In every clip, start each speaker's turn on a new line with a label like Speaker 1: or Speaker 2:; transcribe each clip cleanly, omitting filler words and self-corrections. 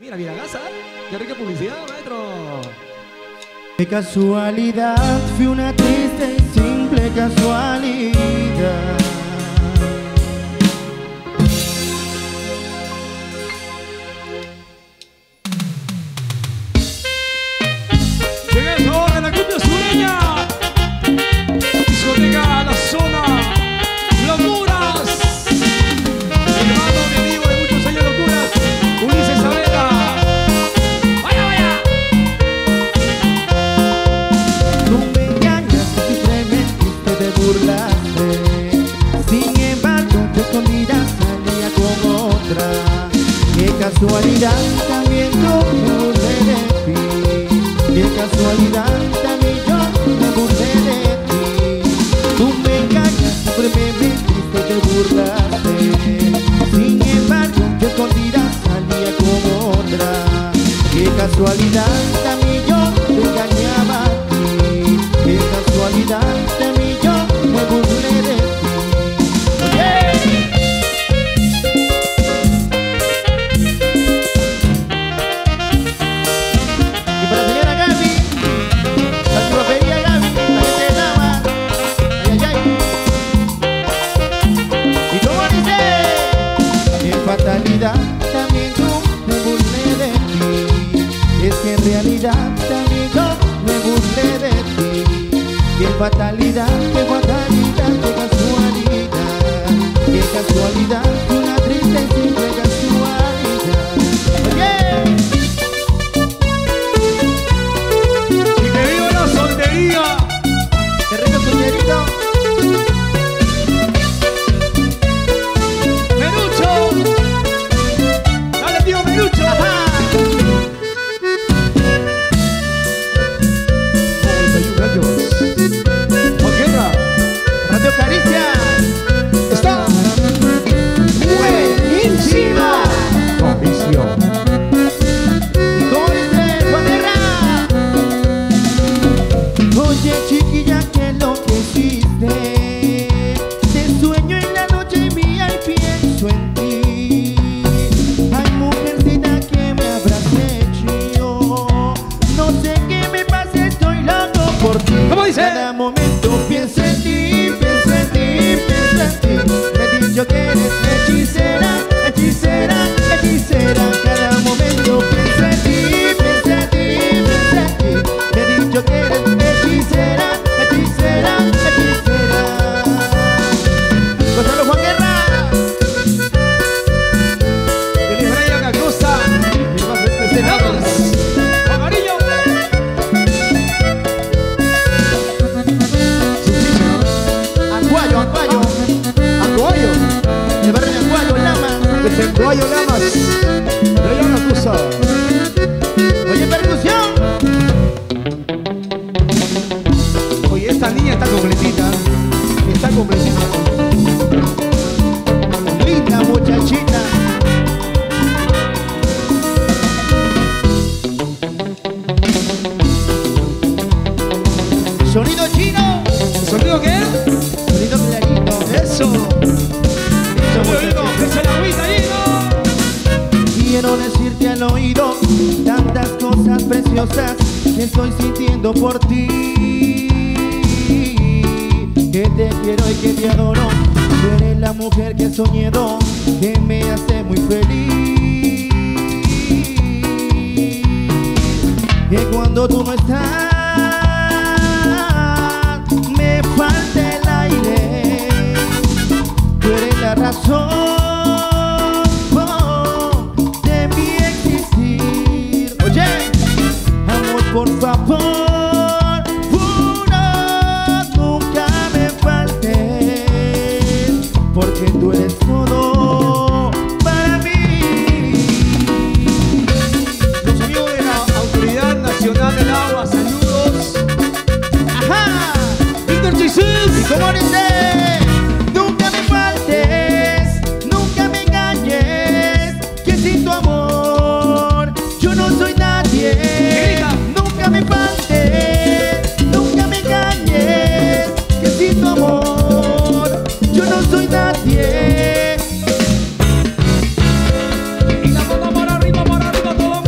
Speaker 1: Mira, mira, casa. Qué rica publicidad, maestro.
Speaker 2: De casualidad, fui una triste y simple casualidad.
Speaker 1: Llega el sabor de la cumbia sureña. Discoteca La Zona. Locuras. Mi hermano, mi amigo de muchos años, Locuras. Ulises Saavedra. ¡Vaya, vaya!
Speaker 2: Tú me engañas, simplemente te burlaste. Sin embargo, te escondida salía con otra. Qué casualidad, también yo me burlé de ti. Qué casualidad, también yo me burlé de ti. Tú me engañas, simplemente te burlaste. Sin embargo, te escondida salía con otra. Qué casualidad, también yo te engañaba a ti. Qué casualidad, también yo me burlé de ti. Y para la señora Gaby, la chupapería Gaby, la gente de Dama, ay, ay, ay. Y como dice, qué fatalidad, también yo me burlé de ti. Es que en realidad también yo me burlé de ti. Qué fatalidad, qué fatalidad, qué casualidad. Qué casualidad, una triste y simple casualidad. Oye.
Speaker 1: Y que viva la soltería.
Speaker 2: ¡Qué rico solterito!
Speaker 1: Menucho. Dale, tío Menucho.
Speaker 2: ¡Ajá! Radio Caricia
Speaker 1: Está
Speaker 2: buenísima.
Speaker 1: Convicción.
Speaker 2: ¿Y cómo dice Juan Guerra? Oye chiquilla, ¿qué es lo que hiciste? Te sueño en la noche mía y pienso en ti. Ay, mujercita, que me habrás hecho. No sé qué me pasa, estoy loco por ti.
Speaker 1: ¿Cómo dice?
Speaker 2: Cada momento pienso en ti, pienso en ti, pienso en ti. Me he dicho que eres hechicera, hechicera, hechicera. Cada momento pienso en ti, pienso en ti, pienso en ti. Me he dicho que eres hechicera, hechicera, hechicera. Gonzalo Juan Guerra.
Speaker 1: Feliz Brian Acosta. Y más especiales. Amarillo.
Speaker 2: Anguayo, Anguayo,
Speaker 1: Aguayo.
Speaker 2: el barrio de Anguayo, Lama.
Speaker 1: Desde Aguayo Lamas. Brian Acosta.
Speaker 2: Oye, percusión.
Speaker 1: Oye, esta niña está completita. Está completita.
Speaker 2: Linda muchachita. Sonido chino.
Speaker 1: ¿Sonido qué?
Speaker 2: Sonido clarito.
Speaker 1: Eso. Echa la agüita ahí, ¿no?
Speaker 2: Quiero decirte al oído tantas cosas preciosas que estoy sintiendo por ti. Que te quiero y que te adoro. Tú eres la mujer que he soñado, que me hace muy feliz. Que cuando tú no estás, me falta el aire. Tú eres la razón de mi existir. Oye, amor, por favor, juro, nunca me faltes, porque tú eres todo para mí.
Speaker 1: Los amigos de la Autoridad Nacional del Agua, saludos.
Speaker 2: Ajá.
Speaker 1: Víctor Jesús.
Speaker 2: ¿Y cómo dice? Nunca me faltes, nunca me engañes, que sin tu amor yo no soy nadie.
Speaker 1: Grita.
Speaker 2: Nunca me faltes, nunca me engañes, que sin tu amor yo no soy nadie.
Speaker 1: Y la mano para arriba, todo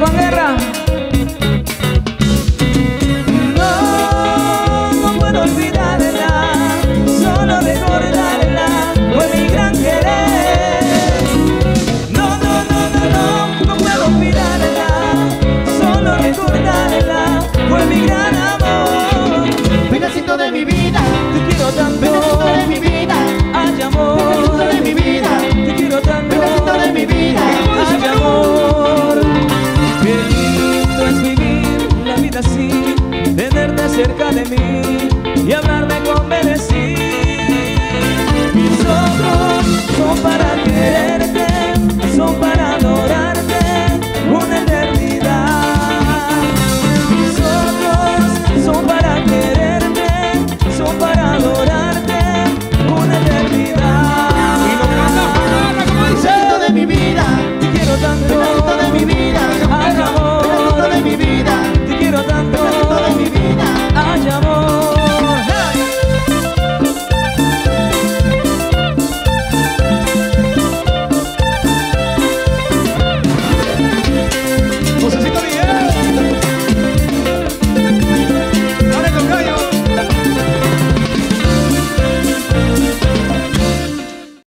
Speaker 1: Juan Guerra.
Speaker 3: No puedo olvidarla, solo recordarla fue mi gran querer. No puedo olvidarla, solo recordarla fue mi gran amor.
Speaker 2: Pedacito de mi vida,
Speaker 3: Te quiero tanto,
Speaker 2: pedacito de mi vida,
Speaker 3: ay amor.
Speaker 2: pedacito de mi vida,
Speaker 3: Te quiero tanto,
Speaker 2: pedacito de mi vida.
Speaker 3: ay amor. Qué lindo es vivir la vida así, tenerte cerca de mí y hablarme con decir. Mis ojos son para querer.